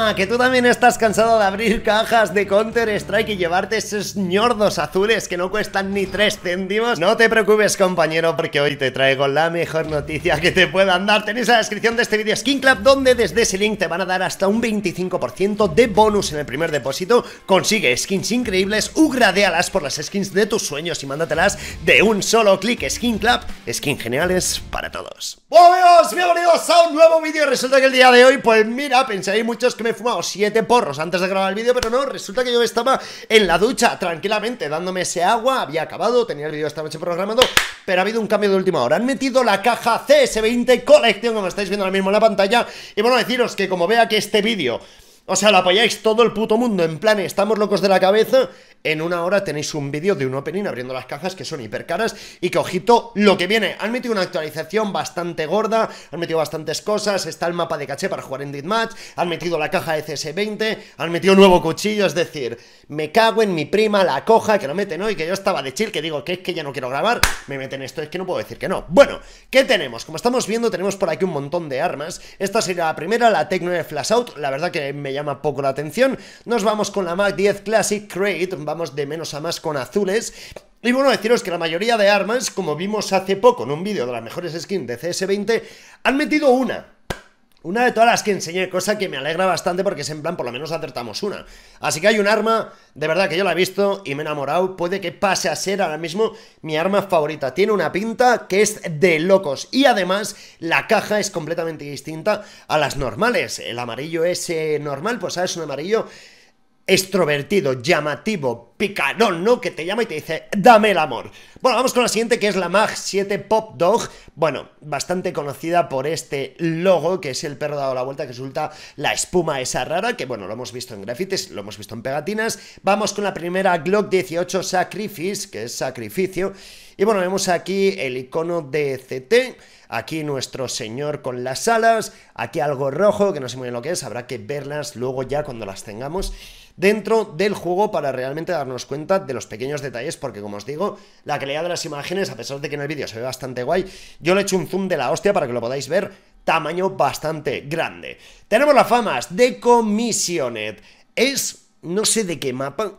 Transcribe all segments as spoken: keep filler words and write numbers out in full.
Toma, que tú también estás cansado de abrir cajas de Counter-Strike y llevarte esos ñordos azules que no cuestan ni tres céntimos. No te preocupes, compañero, porque hoy te traigo la mejor noticia que te puedan dar. Tenéis en la descripción de este vídeo Skin Club, donde desde ese link te van a dar hasta un veinticinco por ciento de bonus en el primer depósito. Consigue skins increíbles, upgradealas por las skins de tus sueños y mándatelas de un solo clic. Skin Club, skins geniales para todos. Hola amigos, bienvenidos a un nuevo vídeo. Resulta que el día de hoy, pues mira, pensáis muchos que me he fumado siete porros antes de grabar el vídeo, pero no, resulta que yo estaba en la ducha tranquilamente dándome ese agua, había acabado, tenía el vídeo esta noche programado, pero ha habido un cambio de última hora. Han metido la caja C S veinte Collection, como estáis viendo ahora mismo en la pantalla, y bueno, deciros que como vea que este vídeo, o sea, lo apoyáis todo el puto mundo en plan estamos locos de la cabeza, en una hora tenéis un vídeo de un opening abriendo las cajas que son hiper caras y que, ojito, lo que viene. Han metido una actualización bastante gorda, han metido bastantes cosas, está el mapa de caché para jugar en Deathmatch, han metido la caja de C S veinte, han metido un nuevo cuchillo, es decir, me cago en mi prima, la coja, que lo meten hoy, que yo estaba de chill, que digo que es que ya no quiero grabar, me meten esto, es que no puedo decir que no. Bueno, ¿qué tenemos? Como estamos viendo, tenemos por aquí un montón de armas. Esta sería la primera, la Tech nueve Flash Out, la verdad que me llama poco la atención. Nos vamos con la Mac diez Classic Crate, vamos de menos a más con azules. Y bueno, deciros que la mayoría de armas, como vimos hace poco en un vídeo de las mejores skins de C S veinte, han metido una. Una de todas las que enseñé, cosa que me alegra bastante porque es en plan, por lo menos acertamos una. Así que hay un arma, de verdad que yo la he visto y me he enamorado, puede que pase a ser ahora mismo mi arma favorita. Tiene una pinta que es de locos y además la caja es completamente distinta a las normales. El amarillo ese normal, pues sabes, un amarillo extrovertido, llamativo, picarón, ¿no? Que te llama y te dice, dame el amor. Bueno, vamos con la siguiente, que es la Mag siete Pop Dog. Bueno, bastante conocida por este logo, que es el perro dado la vuelta, que resulta la espuma esa rara, que bueno, lo hemos visto en grafitis, lo hemos visto en pegatinas. Vamos con la primera Glock dieciocho Sacrifice, que es sacrificio. Y bueno, vemos aquí el icono de C T, aquí nuestro señor con las alas, aquí algo rojo, que no sé muy bien lo que es, habrá que verlas luego ya cuando las tengamos dentro del juego para realmente darnos cuenta de los pequeños detalles, porque como os digo, la calidad de las imágenes, a pesar de que en el vídeo se ve bastante guay, yo le he hecho un zoom de la hostia para que lo podáis ver, tamaño bastante grande. Tenemos las famas de Decommissioned, es, no sé de qué mapa,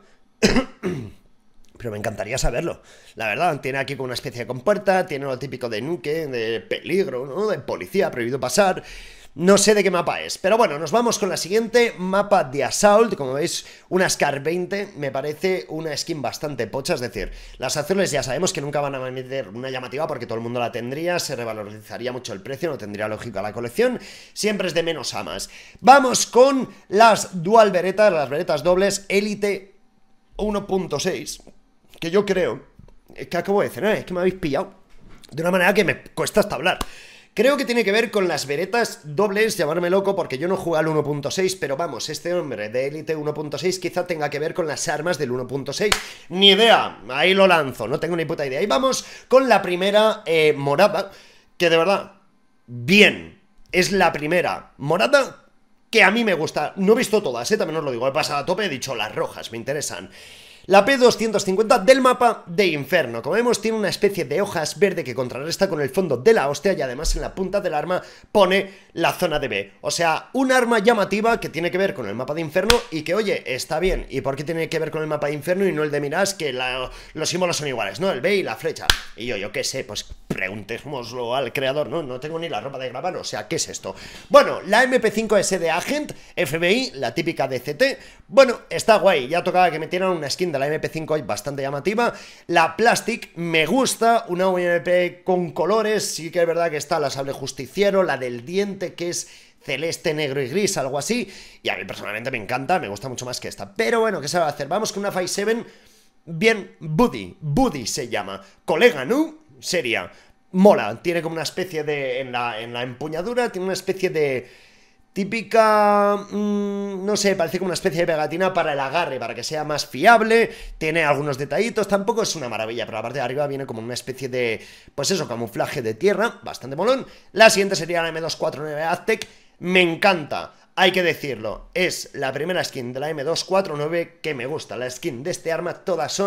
pero me encantaría saberlo, la verdad. Tiene aquí como una especie de compuerta, tiene lo típico de nuke, de peligro, ¿no? De policía, prohibido pasar. No sé de qué mapa es, pero bueno, nos vamos con la siguiente, mapa de Assault. Como veis, una Scar veinte, me parece una skin bastante pocha, es decir, las azules ya sabemos que nunca van a meter una llamativa porque todo el mundo la tendría, se revalorizaría mucho el precio, no tendría lógica la colección, siempre es de menos a más. Vamos con las Dual Beretas, las Beretas dobles Elite uno punto seis, que yo creo, que acabo de decir, eh, es que me habéis pillado de una manera que me cuesta hasta hablar. Creo que tiene que ver con las Beretas dobles, llamarme loco porque yo no juego al uno punto seis, pero vamos, este hombre de Elite uno punto seis quizá tenga que ver con las armas del uno punto seis. Ni idea, ahí lo lanzo, no tengo ni puta idea. Y vamos con la primera eh, morada, que de verdad, bien, es la primera morada que a mí me gusta. No he visto todas, eh, también os lo digo, he pasado a tope, he dicho las rojas, me interesan. La P doscientos cincuenta del mapa de Inferno. Como vemos, tiene una especie de hojas verde que contrarresta con el fondo de la hostia y además en la punta del arma pone la zona de B. O sea, un arma llamativa que tiene que ver con el mapa de Inferno y que, oye, está bien. ¿Y por qué tiene que ver con el mapa de Inferno y no el de Mirage? Que la, los símbolos son iguales, ¿no? El B y la flecha. Y yo, yo qué sé, pues preguntémoslo al creador, ¿no? No tengo ni la ropa de grabar, o sea, ¿qué es esto? Bueno, la M P cinco S de Agent, F B I, la típica de C T. Bueno, está guay, ya tocaba que metieran una skin de la M P cinco bastante llamativa. La Plastic me gusta, una U M P con colores, sí que es verdad que está la sable justiciero, la del diente que es celeste, negro y gris, algo así, y a mí personalmente me encanta, me gusta mucho más que esta, pero bueno, ¿qué se va a hacer? Vamos con una cinco siete, bien, Buddy, Buddy se llama, colega, ¿no? Sería, mola, tiene como una especie de, en la, en la empuñadura, tiene una especie de típica, mmm, no sé, parece como una especie de pegatina para el agarre, para que sea más fiable, tiene algunos detallitos, tampoco es una maravilla, pero la parte de arriba viene como una especie de, pues eso, camuflaje de tierra, bastante molón. La siguiente sería la M doscientos cuarenta y nueve Aztec, me encanta, hay que decirlo, es la primera skin de la M doscientos cuarenta y nueve que me gusta, la skin de este arma, todas son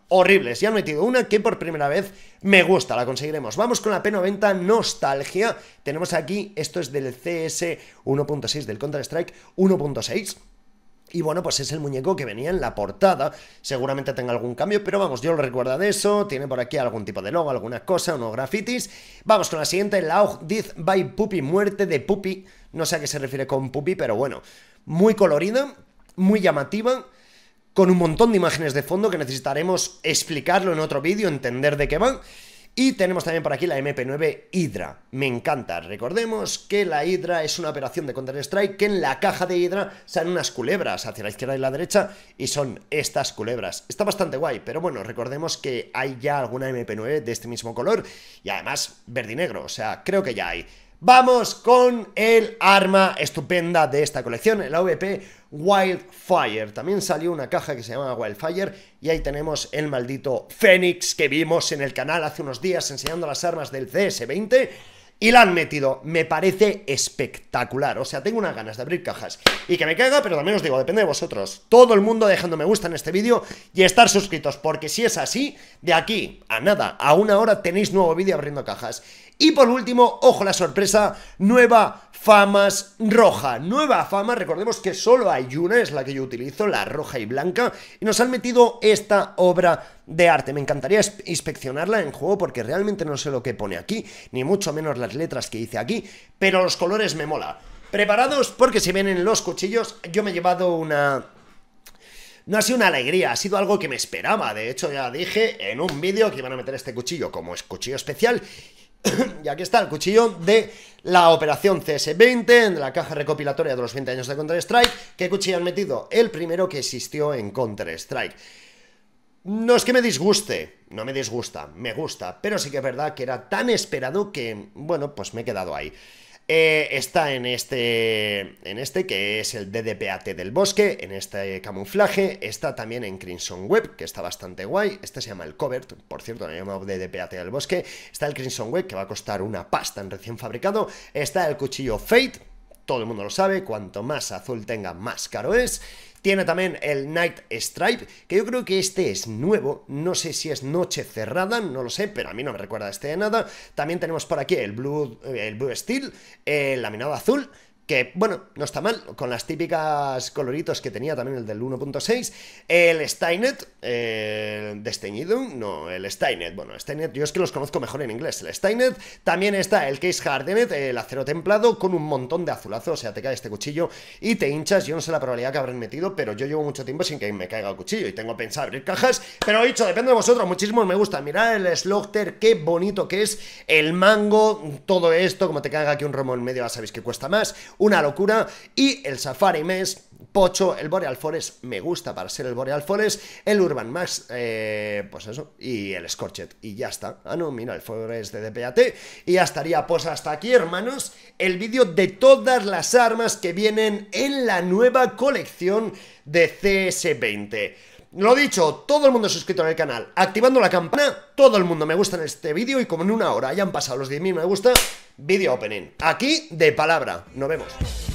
horribles. Ya han metido una que por primera vez me gusta, la conseguiremos. Vamos con la P noventa Nostalgia. Tenemos aquí, esto es del C S uno punto seis, del Counter-Strike uno punto seis. Y bueno, pues es el muñeco que venía en la portada. Seguramente tenga algún cambio, pero vamos, yo lo recuerdo de eso. Tiene por aquí algún tipo de logo, alguna cosa, unos grafitis. Vamos con la siguiente, Laugh Death by Puppy, muerte de Puppy. No sé a qué se refiere con Puppy, pero bueno, muy colorida, muy llamativa, con un montón de imágenes de fondo que necesitaremos explicarlo en otro vídeo, entender de qué van. Y tenemos también por aquí la M P nueve Hydra. Me encanta. Recordemos que la Hydra es una operación de Counter-Strike que en la caja de Hydra salen unas culebras hacia la izquierda y la derecha y son estas culebras. Está bastante guay, pero bueno, recordemos que hay ya alguna M P nueve de este mismo color y además verde y negro, o sea, creo que ya hay. Vamos con el arma estupenda de esta colección, el A W P Wildfire. También salió una caja que se llama Wildfire y ahí tenemos el maldito Fénix que vimos en el canal hace unos días enseñando las armas del C S veinte. Y la han metido, me parece espectacular. O sea, tengo unas ganas de abrir cajas y que me caiga, pero también os digo, depende de vosotros. Todo el mundo dejando me gusta en este vídeo y estar suscritos, porque si es así, de aquí a nada, a una hora tenéis nuevo vídeo abriendo cajas. Y por último, ojo la sorpresa, nueva Famas roja. Nueva Fama, recordemos que solo hay una, es la que yo utilizo, la roja y blanca, y nos han metido esta obra de arte. Me encantaría inspeccionarla en juego porque realmente no sé lo que pone aquí, ni mucho menos las letras que dice aquí, pero los colores me mola. Preparados porque se vienen los cuchillos. Yo me he llevado una... No ha sido una alegría, ha sido algo que me esperaba. De hecho, ya dije en un vídeo que iban a meter este cuchillo como es cuchillo especial. Y aquí está el cuchillo de la operación C S veinte, de la caja recopilatoria de los veinte años de Counter-Strike. ¿Qué cuchillo han metido? El primero que existió en Counter-Strike. No es que me disguste, no me disgusta, me gusta, pero sí que es verdad que era tan esperado que, bueno, pues me he quedado ahí. Eh, está en este, en este que es el D D P A T del bosque, en este camuflaje. Está también en Crimson Web, que está bastante guay. Este se llama el Covert, por cierto, lo llamo D D P A T del bosque. Está el Crimson Web, que va a costar una pasta en recién fabricado. Está el cuchillo Fate, todo el mundo lo sabe, cuanto más azul tenga, más caro es. Tiene también el Night Stripe, que yo creo que este es nuevo, no sé si es noche cerrada, no lo sé, pero a mí no me recuerda este de nada. También tenemos por aquí el Blue, el Blue Steel, el laminado azul, que, bueno, no está mal, con las típicas coloritos que tenía también el del uno punto seis. El Steinet, eh, desteñido, no, el Steinet, bueno, Steinet, yo es que los conozco mejor en inglés, el Steinet. También está el Case Hardened, el acero templado, con un montón de azulazo, o sea, te cae este cuchillo y te hinchas. Yo no sé la probabilidad que habrán metido, pero yo llevo mucho tiempo sin que me caiga el cuchillo y tengo pensado abrir cajas, pero he dicho, depende de vosotros, muchísimos me gusta. Mirad el Slaughter, qué bonito que es, el mango, todo esto, como te caiga aquí un romo en medio, ya sabéis que cuesta más. Una locura. Y el Safari Mesh, pocho. El Boreal Forest me gusta para ser el Boreal Forest. El Urban Max, eh, pues eso. Y el Scorched. Y ya está. Ah, no, mira, el Forest de D P A T. Y ya estaría. Pues hasta aquí, hermanos, el vídeo de todas las armas que vienen en la nueva colección de C S veinte. Lo dicho, todo el mundo suscrito en el canal, activando la campana, todo el mundo me gusta en este vídeo y como en una hora hayan pasado los diez mil me gusta, vídeo opening. Aquí de palabra. Nos vemos.